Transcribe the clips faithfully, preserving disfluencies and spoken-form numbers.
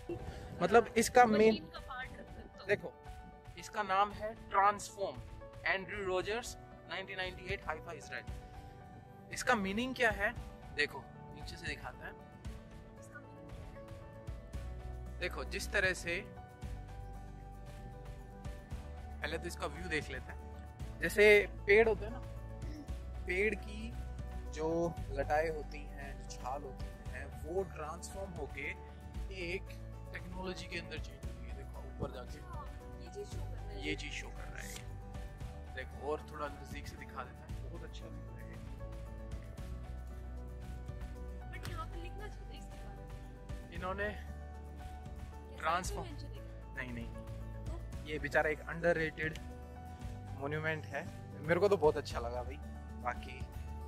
मतलब इसका main machine का पार्ट रख सकते हो। देखो, इसका नाम है transform, Andrew Rogers nineteen ninety eight Haifa Israel. इसका मीनिंग क्या है देखो, नीचे से दिखाता है। इसका मीनिंग क्या है? देखो जिस तरह से, पहले तो इसका व्यू देख लेते हैं। जैसे पेड़ होते हैं ना, पेड़ की जो लटाएं होती हैं, जो छाल होती हैं, वो ट्रांसफॉर्म होके एक टेक्नोलॉजी के अंदर चेंज होती है। देखो ऊपर जाके ये चीज शो कर रहा है। ये चीज शो कर रहा है। देखो और थोड़ा नजदीक से दिखा देता है, बहुत अच्छा व्यू है। बट यहाँ पे लिखना चाहिए इसके बारे में। इन्होंने ये ट्रांसफॉर्म, science में mention है। नहीं नहीं, ये बेचारा एक अंडररेटेड मॉन्यूमेंट है। मेरे को तो बहुत अच्छा लगा भाई। बाकी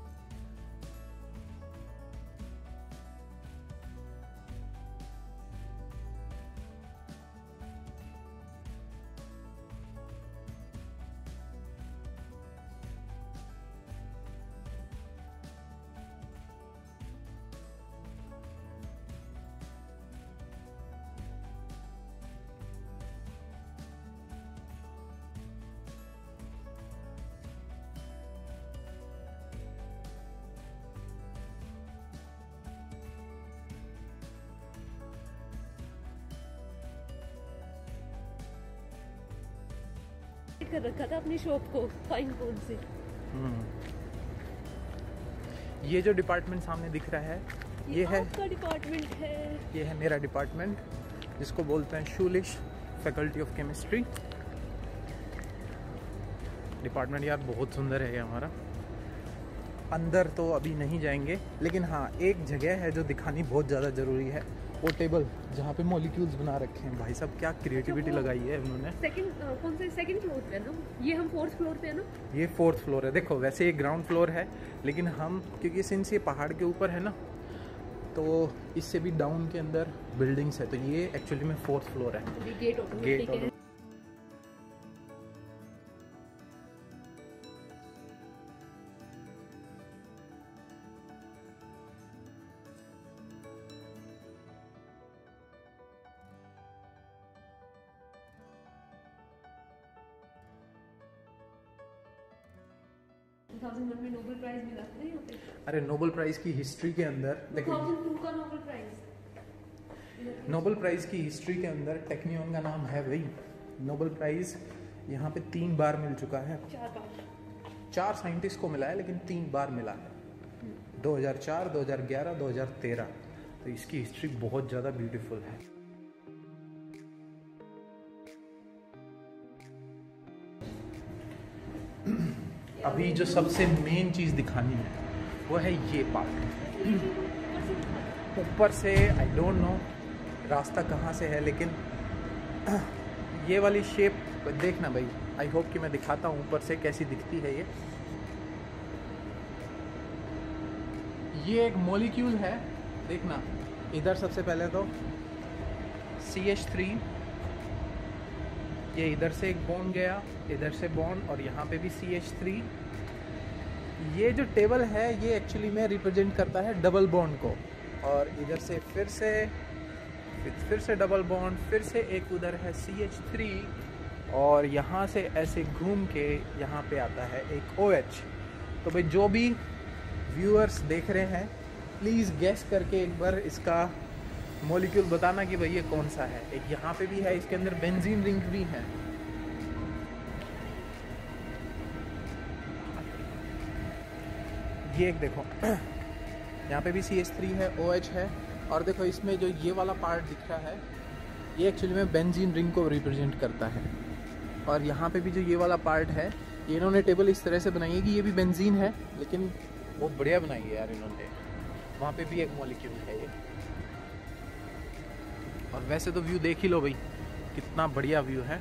कर रखा था अपनी शॉप को फाइन कोड से। ये जो डिपार्टमेंट सामने दिख रहा है, ये है आपका डिपार्टमेंट है। ये है मेरा डिपार्टमेंट, जिसको बोलते हैं Schulich faculty of chemistry. Department यार बहुत सुंदर है ये हमारा। अंदर तो अभी नहीं जाएंगे, लेकिन हाँ एक जगह है जो दिखानी बहुत ज़्यादा ज़रूरी है, वो टेबल जहाँ पे मॉलिक्यूल्स बना रखे हैं। भाई साहब क्या क्रिएटिविटी लगाई है उन्होंने। सेकंड कौन सा सेकंड फ्लोर पे है ना? ये हम फोर्थ फ्लोर पे है ना? ये फोर्थ फ्लोर है। देखो वैसे ये ग्राउंड फ्लोर है, लेकिन हम क्योंकि सिंस ये पहाड़ के ऊपर है ना, तो इससे भी डाउन के अंदर बिल्डिंग्स है, तो ये एक्चुअली में फोर्थ फ्लोर है। ये गेट ऑटोमेटिक है। दो हज़ार एक में नोबेल प्राइज मिला था यहाँ पे। अरे नोबेल प्राइज की हिस्ट्री के अंदर देखो, दो हज़ार दो का नोबेल प्राइज। नोबेल प्राइज की हिस्ट्री के अंदर टेक्नियन का नाम है भाई। नोबेल प्राइज यहाँ पे तीन बार मिल चुका है। चार बार। चार साइंटिस्ट को मिला है, लेकिन तीन बार मिला है, दो हज़ार चार, दो हज़ार ग्यारह, दो हज़ार तेरह। तो इसकी हिस्ट्री बहुत ज़्यादा ब्यूटीफुल है। अभी जो सबसे मेन चीज़ दिखानी है वो है ये पार्ट। ऊपर से आई डोंट नो रास्ता कहाँ से है, लेकिन ये वाली शेप देखना भाई। आई होप कि मैं दिखाता हूँ ऊपर से कैसी दिखती है ये। ये एक मॉलिक्यूल है, देखना इधर सबसे पहले तो सी एच थ्री, ये इधर से एक बॉन्ड गया, इधर से बॉन्ड, और यहाँ पे भी सी एच थ्री। ये जो टेबल है ये एक्चुअली में रिप्रेजेंट करता है डबल बॉन्ड को, और इधर से फिर से फिर, फिर से डबल बॉन्ड, फिर से एक उधर है सी एच थ्री, और यहाँ से ऐसे घूम के यहाँ पे आता है एक ओ एच। तो भाई जो भी व्यूअर्स देख रहे हैं, प्लीज़ गैस करके एक बार इसका मॉलिक्यूल बताना कि भाई ये कौन सा है। एक यहाँ पे भी है, इसके अंदर बेंजीन रिंग भी है। ये एक देखो यहाँ पे भी सी एच थ्री है, ओ एच है, और देखो इसमें जो ये वाला पार्ट दिख रहा है ये एक्चुअली में बेंजीन रिंग को रिप्रेजेंट करता है। और यहाँ पे भी जो ये वाला पार्ट है, ये इन्होंने टेबल इस तरह से बनाई है कि ये भी बेंजीन है, लेकिन बहुत बढ़िया बनाई है यार इन्होंने। वहाँ पे भी एक मॉलिक्यूल है ये। और वैसे तो व्यू देख ही लो भाई, कितना बढ़िया व्यू है।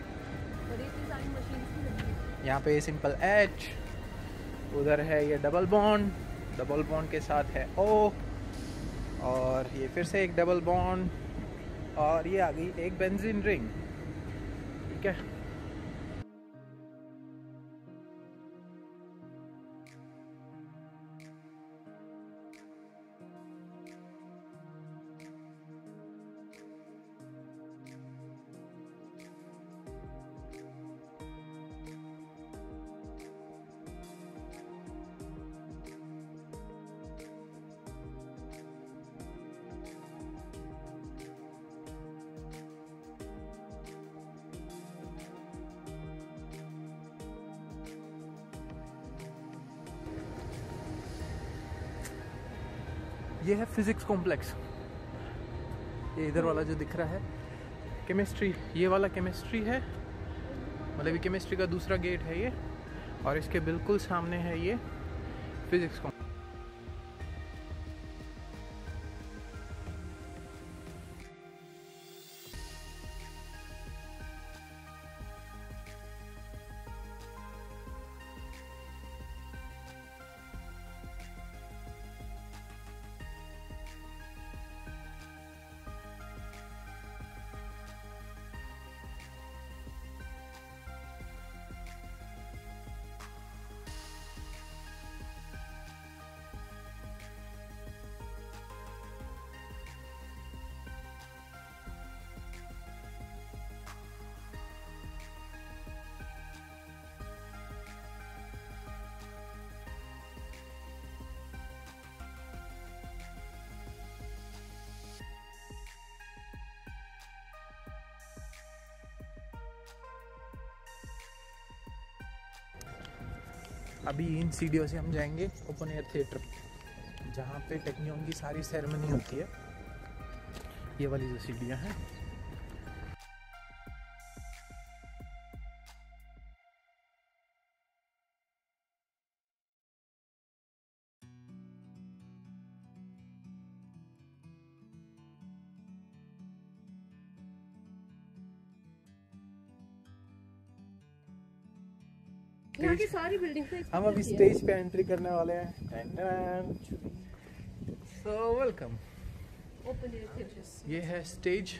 यहाँ पे सिंपल एच, उधर है ये डबल बॉन्ड, डबल बॉन्ड के साथ है ओ, और ये फिर से एक डबल बॉन्ड, और ये आ गई एक बेंजीन रिंग। ठीक है, ये है फिजिक्स कॉम्प्लेक्स। ये इधर वाला जो दिख रहा है केमिस्ट्री, ये वाला केमिस्ट्री है, मतलब ये केमिस्ट्री का दूसरा गेट है ये, और इसके बिल्कुल सामने है ये फिजिक्स कॉम्प्लेक्स। अभी इन सीढ़ियों से हम जाएंगे ओपन एयर थिएटर, जहाँ पे टेक्नियन की सारी सेरेमनी होती है। ये वाली जो सीढ़ियाँ हैं, यहाँ की सारी बिल्डिंग्स हैं। हम अभी स्टेज पे एंट्री करने वाले हैं। So welcome. Open air theatre. ये है stage.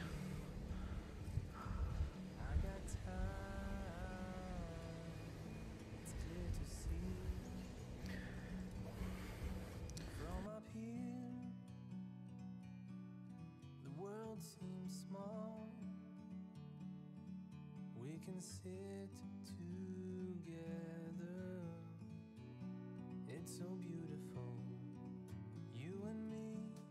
Can sit together. It's so beautiful, you and me.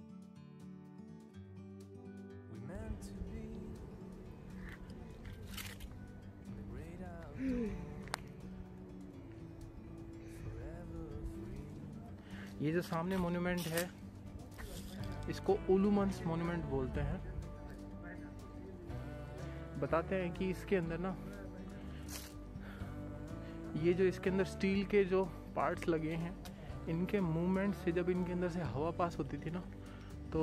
We meant to be in the great outdoors, forever free. ये जो सामने मोन्यूमेंट है, इसको ओलूमंस मोन्यूमेंट बोलते हैं। बताते हैं कि इसके अंदर ना, ये जो इसके अंदर स्टील के जो पार्ट्स लगे हैं, इनके मूवमेंट से जब इनके अंदर से हवा पास होती थी ना, तो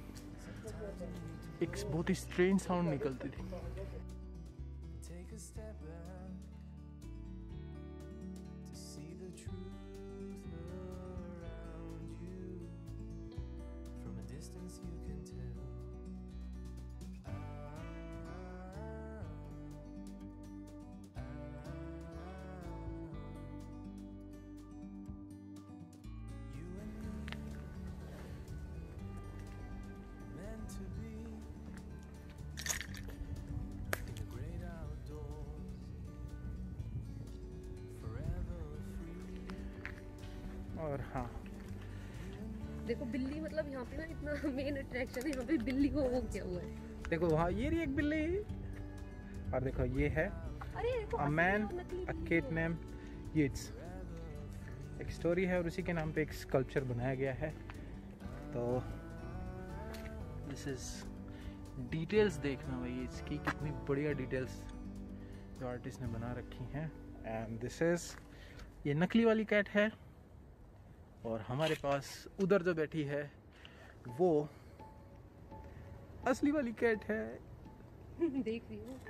एक बहुत ही स्ट्रेंज साउंड निकलती थी। Take a step back to see the truth around you. From a distance you can tell. और हाँ, देखो बिल्ली, मतलब यहाँ पे ना इतना मेन अट्रैक्शन है, यहाँ पे बिल्ली को वो किया हुआ है। देखो वहाँ ये रही एक बिल्ली, और देखो ये है अरे देखो, a man a cat name Yeats. एक स्टोरी है और उसी के नाम पे एक स्कल्पचर बनाया गया है। तो दिस इज डिटेल्स देखना भाई, इसकी कितनी बढ़िया डिटेल्स जो आर्टिस्ट ने बना रखी हैं। एंड दिस इज, ये नकली वाली कैट है, और हमारे पास उधर जो बैठी है वो असली वाली कैट है। देख रही हूँ।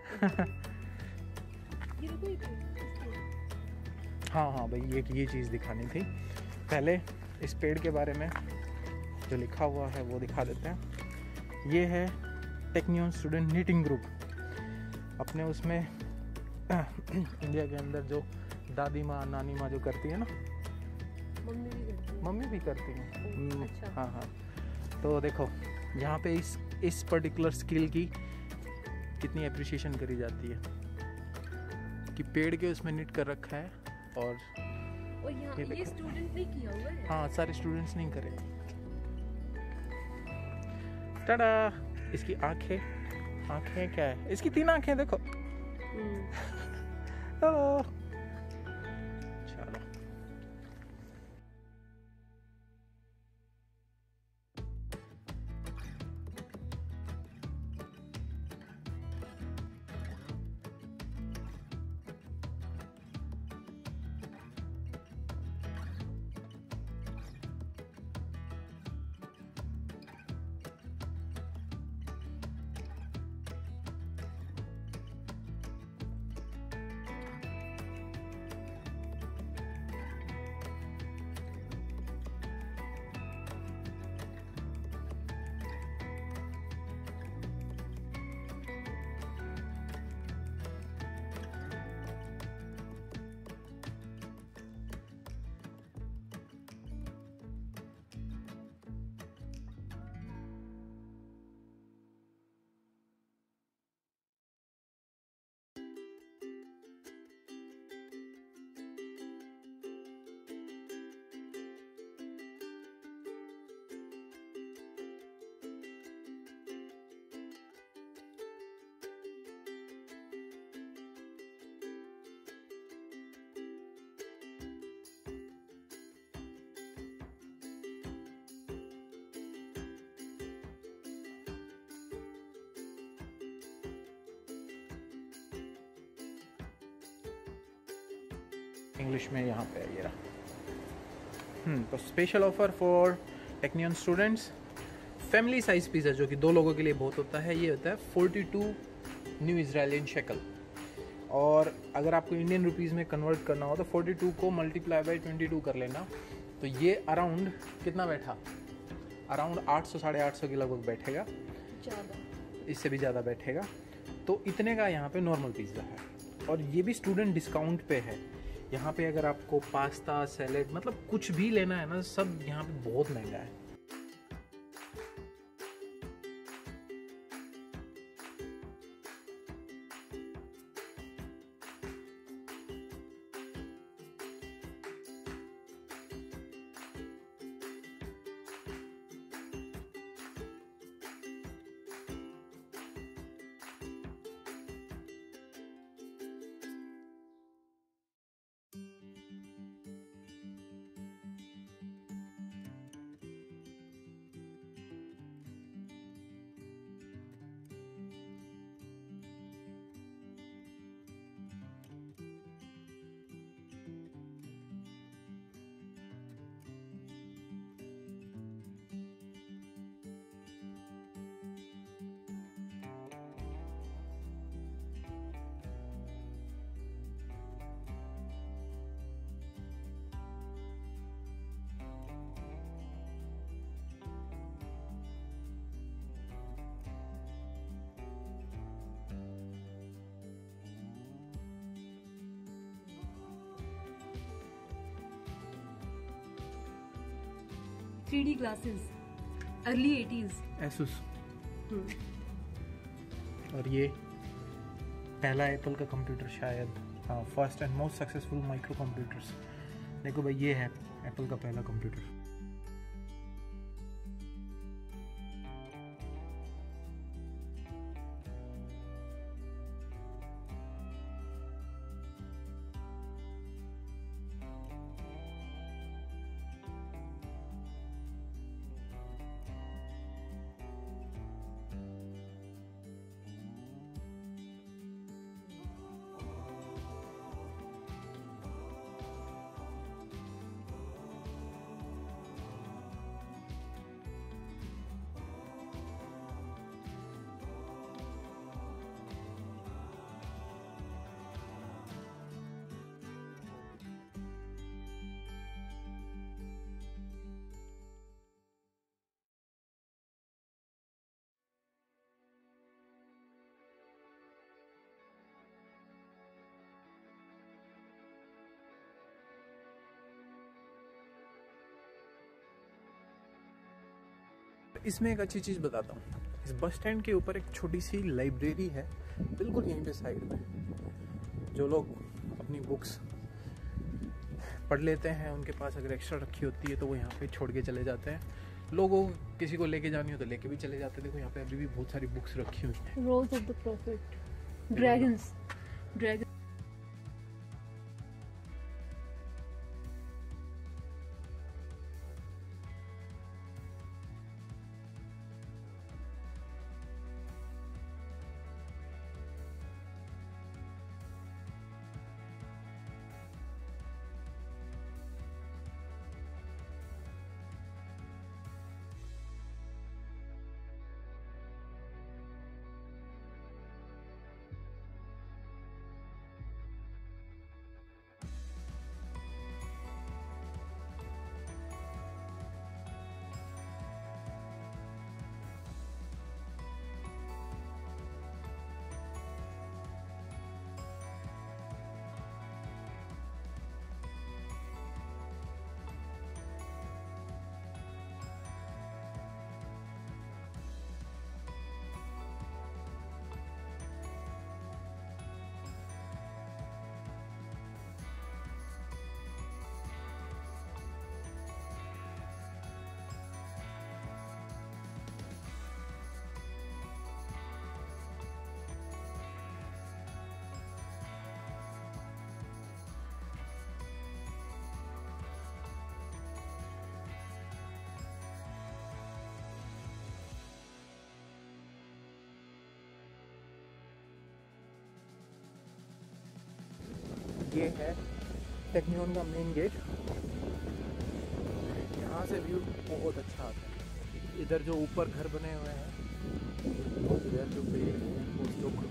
ये देखो, ये हाँ हाँ भाई, ये ये चीज़ दिखानी थी। पहले इस पेड़ के बारे में जो लिखा हुआ है वो दिखा देते हैं। ये है टेक्नियन स्टूडेंट नीटिंग ग्रुप। अपने उसमें इंडिया के अंदर जो दादी माँ नानी माँ जो करती है ना, मम्मी भी करती है। मम्मी भी करती हैं। अच्छा। हाँ हाँ। तो देखो यहाँ पे इस इस पर्टिकुलर स्किल की कितनी अप्रिशिएशन करी जाती है कि पेड़ के उसमें निट कर रखा है। और और यहाँ ये ये, ये स्टूडेंट ने किया हुआ है। हाँ, सारे स्टूडेंट्स नहीं करे। टाडा, इसकी आंखें आंखें क्या है, इसकी तीन आंखें देखो। हेलो। चलो, इंग्लिश में यहाँ पे है ये रहा। हम्म तो special offer for Technion students, family size pizza जो कि दो लोगों के लिए बहुत होता है, ये होता है forty two new Israelian shekel. और अगर आपको इंडियन रुपीज़ में कन्वर्ट करना हो तो फोर्टी टू को मल्टीप्लाई बाई ट्वेंटी टू कर लेना, तो ये अराउंड कितना बैठा, अराउंड आठ सौ साढ़े आठ सौ के लगभग बैठेगा, ज़्यादा, इससे भी ज़्यादा बैठेगा। तो इतने का यहाँ पे नॉर्मल पिज़्ज़ा है, और ये भी स्टूडेंट डिस्काउंट पे है। यहाँ पे अगर आपको पास्ता सैलेड मतलब कुछ भी लेना है ना, सब यहाँ पे बहुत महंगा है। Three D glasses, early eighties. Asus. और ये पहला एप्पल का कंप्यूटर शायद, हाँ, first and most successful micro computers. देखो भाई, ये है एप्पल का पहला कंप्यूटर। इसमें एक अच्छी चीज़ बताता हूँ, इस बस स्टैंड के ऊपर एक छोटी सी लाइब्रेरी है, बिल्कुल यहीं पे साइड में। जो लोग अपनी बुक्स पढ़ लेते हैं, उनके पास अगर एक्स्ट्रा रखी होती है तो वो यहाँ पे छोड़ के चले जाते हैं। लोगों किसी को लेके जानी हो तो लेके भी चले जाते हैं। देखो यहाँ पे अभी भी बहुत सारी बुक्स रखी हुई हैं। Rolls of the prophet, dragons, dragon. ये है टेक्नियन का मेन गेट। यहाँ से व्यू बहुत अच्छा आता है। इधर जो ऊपर घर बने हुए हैं, इधर जो पेड़ हैं वो लोग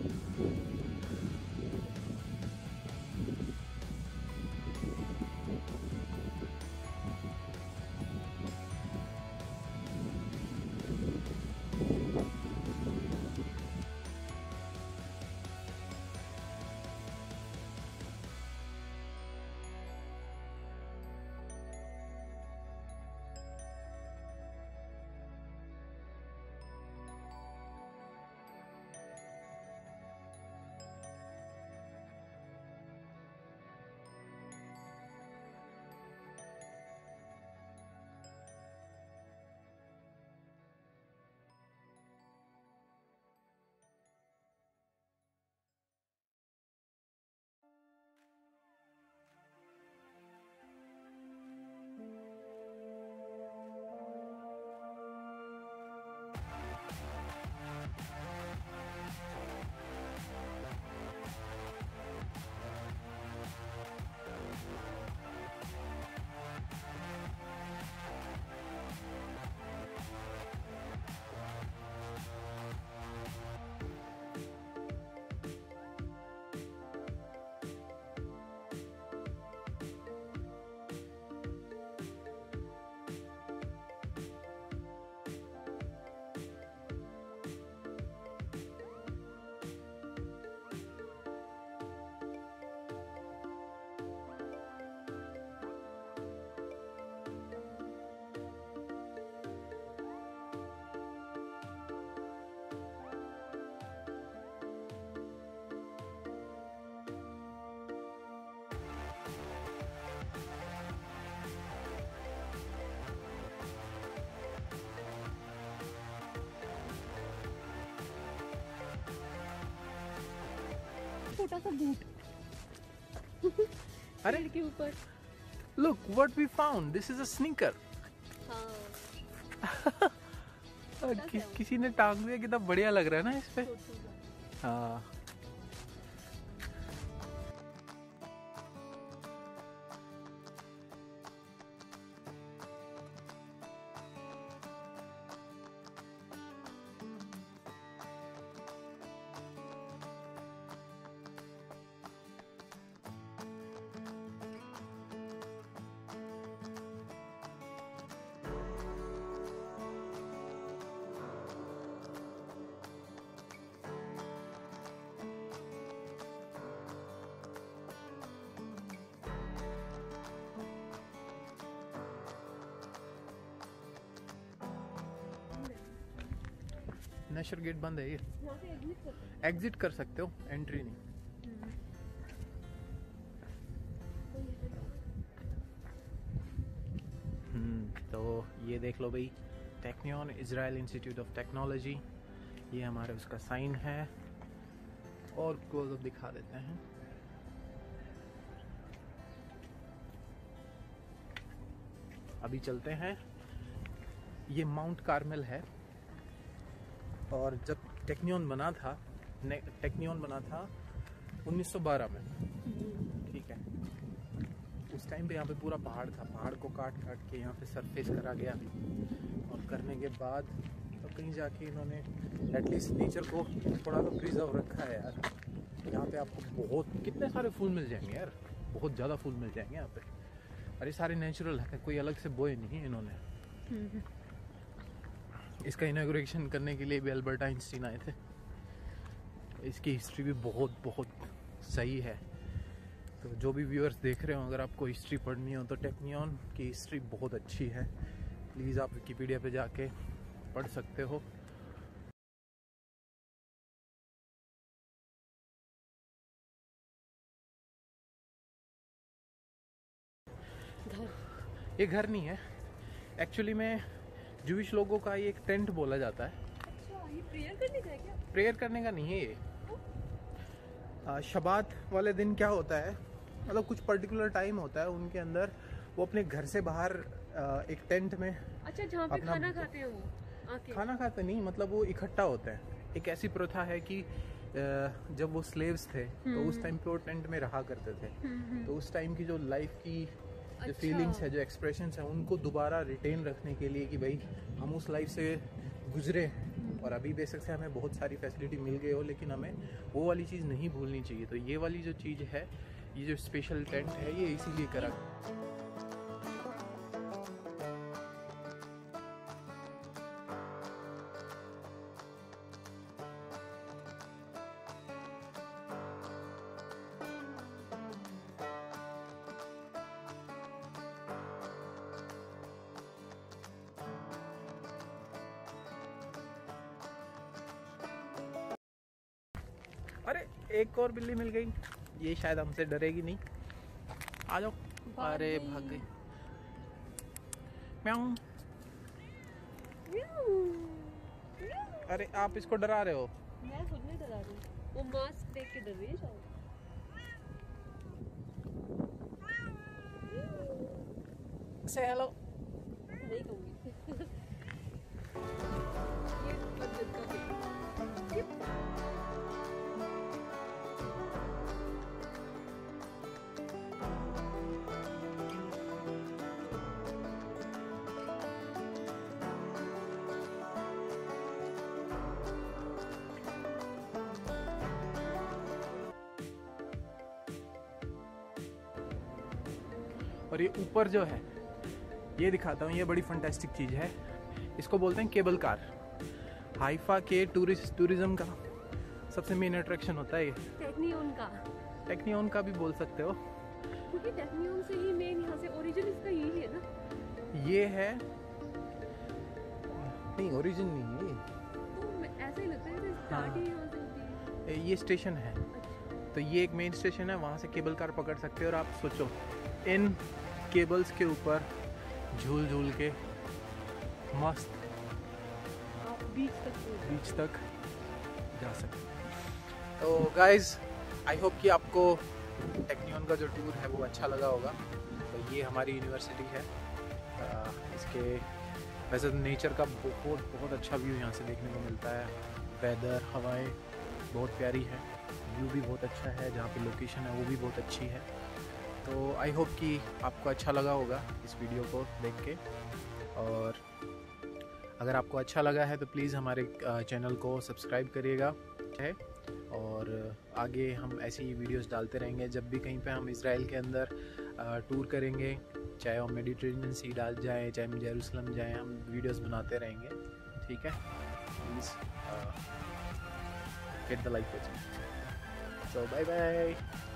छोटा सा बूट अरे पेड़ के ऊपर। Look what we found, this is a sneaker. हाँ कि, किसी ने टांग दिया, कितना बढ़िया लग रहा है ना इस पे। हाँ नशर गेट बंद है ये। यहाँ से एग्जिट कर सकते एग्जिट कर सकते हो, एंट्री नहीं। हम्म तो ये देख लो भाई, Technion Israel Institute of Technology, ये हमारे उसका साइन है। और क्लोज अप दिखा देते हैं। अभी चलते हैं। ये माउंट कार्मेल है, और जब टेक्नियन बना था, टेक्नियन बना था उन्नीस सौ बारह में, ठीक है। उस टाइम पे यहाँ पे पूरा पहाड़ था, पहाड़ को काट काट के यहाँ पे सरफेस करा गया, और करने के बाद तो कहीं जाके इन्होंने एटलीस्ट नेचर को थोड़ा तो प्रिजर्व रखा है यार। यहाँ पे आपको बहुत कितने सारे फूल मिल जाएंगे यार, बहुत ज़्यादा फूल मिल जाएंगे यहाँ पे। अरे सारे नेचुरल है, कोई अलग से बोए नहीं है इन्होंने। इसका इनॉग्रेशन करने के लिए भी अल्बर्ट आइंस्टीन आए थे। इसकी हिस्ट्री भी बहुत बहुत सही है। तो जो भी व्यूअर्स देख रहे हो, अगर आपको हिस्ट्री पढ़नी हो तो टेक्नियन की हिस्ट्री बहुत अच्छी है। प्लीज़ आप विकिपीडिया पे जाके पढ़ सकते हो। ये घर नहीं है एक्चुअली में, जूइश लोगों का ये एक टेंट बोला जाता है। अच्छा, ये प्रेयर करने का है क्या? प्रेयर करने का नहीं है ये। आ, शबात वाले दिन क्या होता है, मतलब कुछ पर्टिकुलर टाइम होता है उनके अंदर, वो अपने घर से बाहर आ, एक टेंट में, अच्छा, जहाँ पे खाना खाते हैं वो आके? खाना खाते नहीं, मतलब वो इकट्ठा होते हैं। एक ऐसी प्रथा है कि अ, जब वो स्लेव्स थे तो उस टाइम पे वो टेंट में रहा करते थे, तो उस टाइम की जो लाइफ की जो अच्छा। फीलिंग्स है, जो एक्सप्रेशंस है, उनको दोबारा रिटेन रखने के लिए कि भाई हम उस लाइफ से गुजरे और अभी बेशक से हमें बहुत सारी फैसिलिटी मिल गई हो, लेकिन हमें वो वाली चीज़ नहीं भूलनी चाहिए। तो ये वाली जो चीज़ है, ये जो स्पेशल टेंट है, ये इसीलिए करा। अरे एक और बिल्ली मिल गई, ये शायद हमसे डरेगी नहीं। आ जाओ। भाग अरे गई। भाग गई। म्याऊं। अरे आप इसको डरा रहे हो। मैं खुद नहीं डरा रही, वो मास्क देख के डर रही है शायद। से हेलो। नहीं कहूँगी। ये बंदर का है। ये और ये ऊपर जो है, ये दिखाता हूँ, ये बड़ी फंटेस्टिक चीज़ है। इसको बोलते हैं केबल कार। हाइफा के टूरिस्ट टूरिज्म का सबसे मेन अट्रैक्शन होता है ये। टेक्नियन का, टेक्नियन का भी बोल सकते हो। क्योंकि टेक्नियन से ही मेन यहाँ से ओरिजिन इसका यही है ना। ये है नहीं, ओरिजिन नहीं है तो मैं- ऐसा ही लगता है जैसे स्टार्ट ही यहाँ से होती है। ये, ये स्टेशन है। तो ये एक मेन स्टेशन है, वहाँ से केबल कार पकड़ सकते हो। और आप सोचो, इन केबल्स के ऊपर झूल झूल के मस्त आप बीच तक पहुँच बीच तक जा सकते हो। तो गाइज, आई होप कि आपको टेक्नियन का जो टूर है वो अच्छा लगा होगा। तो ये हमारी यूनिवर्सिटी है। आ, इसके वैसे तो नेचर का बहुत बहुत अच्छा व्यू यहाँ से देखने को मिलता है। वेदर, हवाएं बहुत प्यारी है, व्यू भी बहुत अच्छा है, जहाँ पे लोकेशन है वो भी बहुत अच्छी है। तो आई होप कि आपको अच्छा लगा होगा इस वीडियो को देख के। और अगर आपको अच्छा लगा है तो प्लीज़ हमारे चैनल को सब्सक्राइब करिएगा है। और आगे हम ऐसी वीडियोस डालते रहेंगे। जब भी कहीं पे हम इज़राइल के अंदर टूर करेंगे, चाहे हम मेडिटेरेनियन सी डाल जाएँ, चाहे हम जेरूसलम जाएँ, हम वीडियोस बनाते रहेंगे। ठीक है, please get the like. So bye bye.